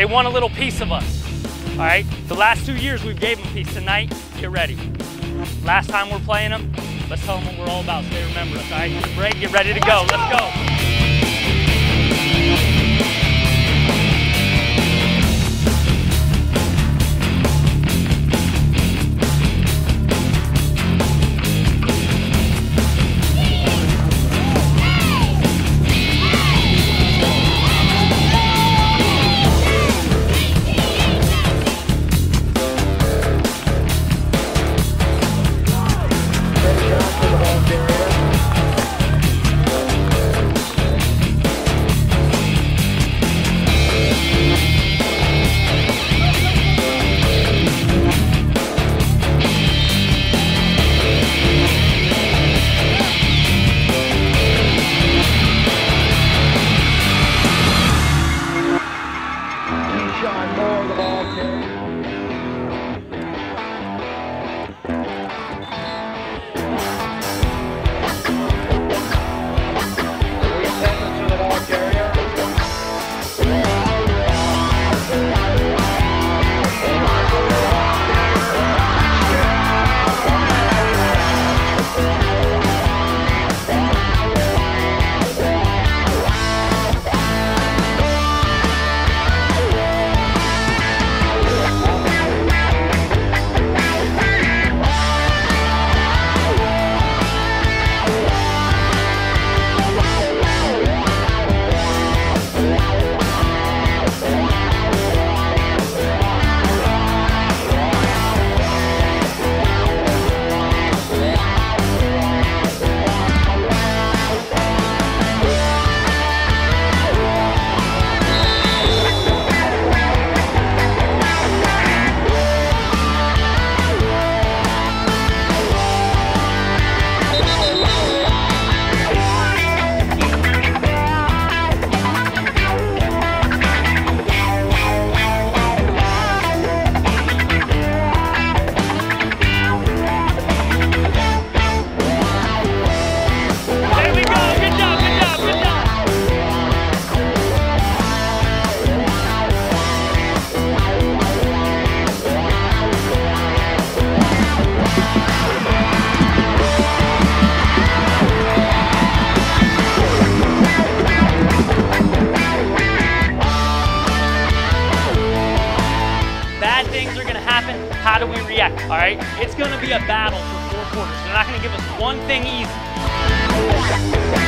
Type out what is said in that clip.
They want a little piece of us, all right? The last 2 years we've gave them a piece. Tonight, get ready. Last time we're playing them, let's tell them what we're all about so they remember us, all right? Get ready, get ready to go. Let's go. How do we react, all right? It's gonna be a battle for 4 quarters. They're not gonna give us one thing easy.